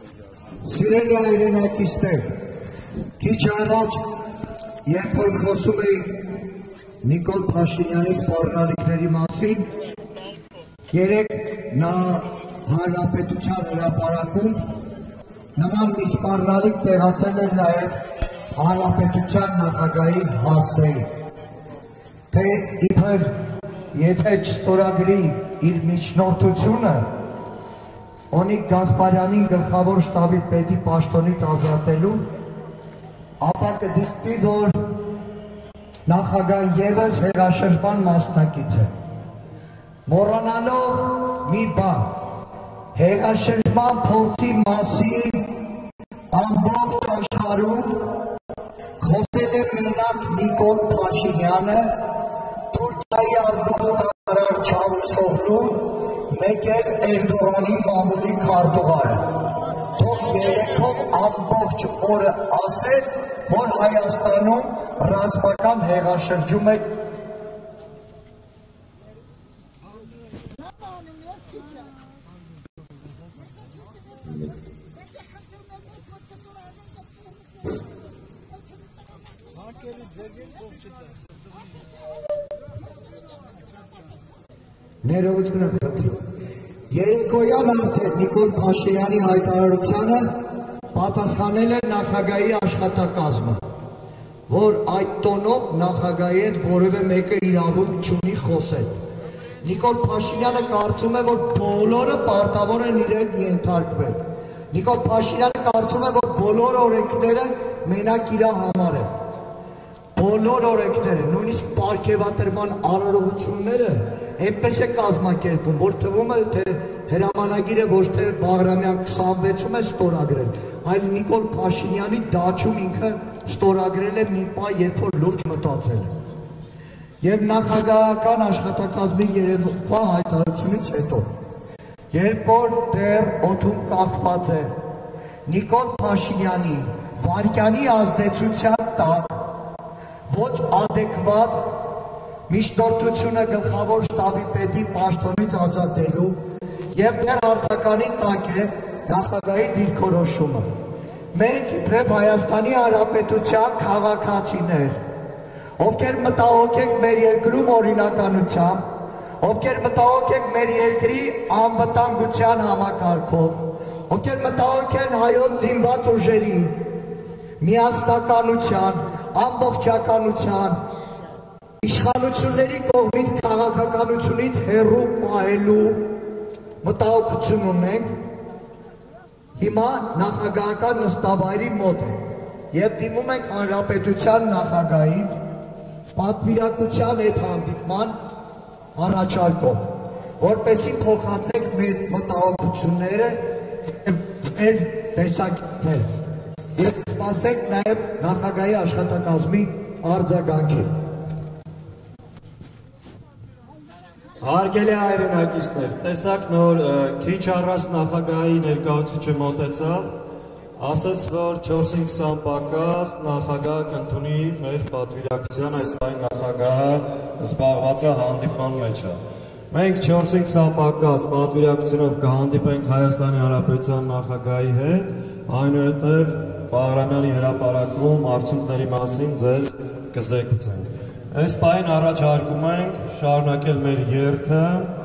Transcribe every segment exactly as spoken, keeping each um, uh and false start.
Սիրելի հայրենակիցներ, քիչ առաջ, երբ որ խոսում էի Նիկոլ Փաշինյանի սպառնալիքների մասին, երեք նա Հանրապետության հրապարակում նման մի սպառնալիք տեղացել էր նաև Հանրապետության նախագահի հասցեին, թե իբր եթե չստորագրի իր միջնորդությունը Օնիկ Գասպարյանին գլխավոր շտաբի պետի պաշտոնից ազատելու, ապա կդիտի, որ նախագահ ևս հեղաշրջման մասնակից է։ Մոռանալով մի բան, հեղաշրջման փորձի մասին ամբողջ աշխարհում խոսել է մենակ Նիկոլ Փաշինյանը, Թուրքիայի արտգործնախարար Չավուշօղլուն, մեկ էլ Էրդողանի մամուլի քարտուղարը, թող երեքով ամբողջ օրը ասել, որ Հայաստանում ռազմական հեղաշրջում է։ Ներողություն եմ խնդրում։ Երեկոյան արդեն Նիկոլ Փաշինյանի հայտարարությանը պատասխանել է նախագահի աշխատակազմը, որ այդ տոնով նախագահի հետ որևէ մեկը իրավունք չունի խոսել։ Նիկոլ Փաշինյանը կարծում է, որ բոլորը պարտավոր են իրեն ենթարկվել։ Նիկոլ Փաշինյանը կարծում է, որ բոլոր օրենքները մենակ իր համար են։ Բոլոր օրենքները, նույնիսկ պարգևատրման արարողությունները այնպես է կազմակերպում, որ թվում է, թե հրամանագիրը ոչ թե Բաղրամյան քսանվեցում է ստորագրել, այլ Նիկոլ Փաշինյանի դաչում ինքը ստորագրել է մի պահ, երբ որ լուրջ մտածել է։ Եվ նախագահական աշխատակազմի երեկվա հայտարարությունից հետո, երբ որ դեռ օդում կախված է Նիկոլ Փաշինյանի վարկյանի ազդեցության տակ ոչ ադեկվատ միջնորդությունը գլխավոր շտաբի պետի պաշտոնից ազատելու և դեռ հարցականի տակ է նախագահի դիրքորոշումը։ Մենք իբրև Հայաստանի Հանրապետության քաղաքացիներ, ովքեր մտահոգ ենք մեր երկրում օրինականությամբ, ովքեր մտահոգ ենք մեր երկրի անվտանգության համակարգով, ովքեր մտահոգ են հայոց զինված ուժերի միասնականության, ամբողջականության, իշխանությունների կողմից քաղաքականությունից հեռու պահելու մտահոգություն ունենք, հիմա նախագահական նստավայրի մոտ է և դիմում ենք Հանրապետության նախագահին պատվիրակության հետ հանդիպման առաջարկով, որպեսզի փոխանցենք մեր մտահոգությունները և մեր տեսակետները և սպասենք նաև նախագահի աշխատակազմի արձագանքին։ Հարգելի հայրենակիցներ, տեսակ նոր քիչ առած նախագահի ներկայացուցիչը մոտեցավ, ասաց, որ չորսին քսան պակաս նախագահը կընդունի մեր պատվիրակության, այս պահին նախագահը զբաղված է հանդիպման մեջ է։ Մենք չորսին քսան պակաս պատվիրակությունով կհանդիպենք Հայաստանի Հանրապետության նախագահի հետ, այնուհետև Բաղրամյանի հրապարակում արդյունքների մասին ձեզ կզեկուցենք։ Այս պահին առաջարկում ենք շարունակել մեր երթը,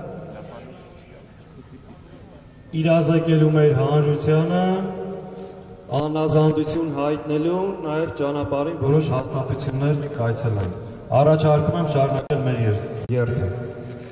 իրազեկելու մեր հանրությանը, անազանդություն հայտնելու, նաև ճանապարհին որոշ հաստատություններ կայցելենք։ Առաջարկում եմ շարունակել մեր երթը։